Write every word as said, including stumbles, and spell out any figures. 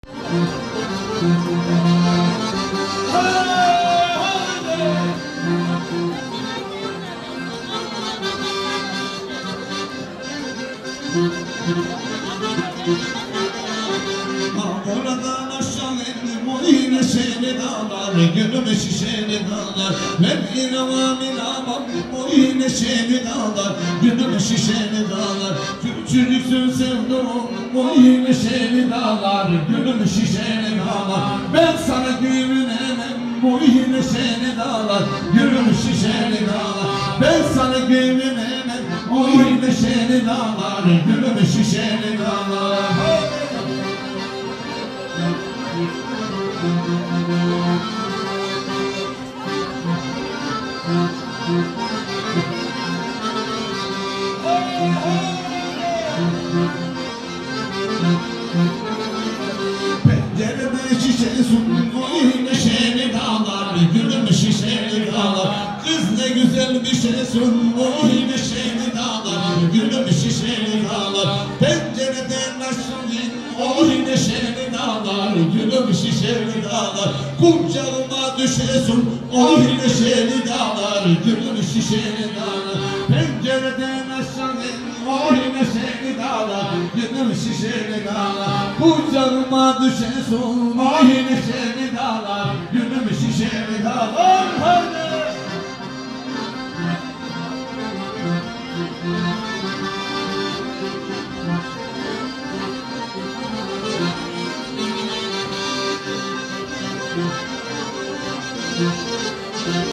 Oradan aşağı indim o yine şehri dağlar, gönlümü şişeri dağlar. Ben inamam inamam o yine şehri dağlar, gönlümü şişeri dağlar. Küçücüksün sevdum o yine şehri dağlar, gönlümü şişeri dağlar. Ben sana güvenemem o yine şehri dağlar, gönlümü şişeri dağlar. Ben sana güvenemem o yine şehri dağlar, gönlümü şişeri dağlar. Pencerede şişe sundum o yine şehri dağlar, gülüm şişeli dağlar. Kız ne güzel bir şey sun o yine şehri dağlar, gülüm şişeli dağlar. Pencereden aşağı o yine şehri dağlar, gülüm şişeli dağlar. Kucağıma düşesun o yine şehri dağlar, gülüm şişeli dağlar. Pencereden aşağı o yine şehri dağlar, gülüm şişeli dağlar. Kucağıma düşesun o yine şehri dağlar, gülüm şişeli dağlar.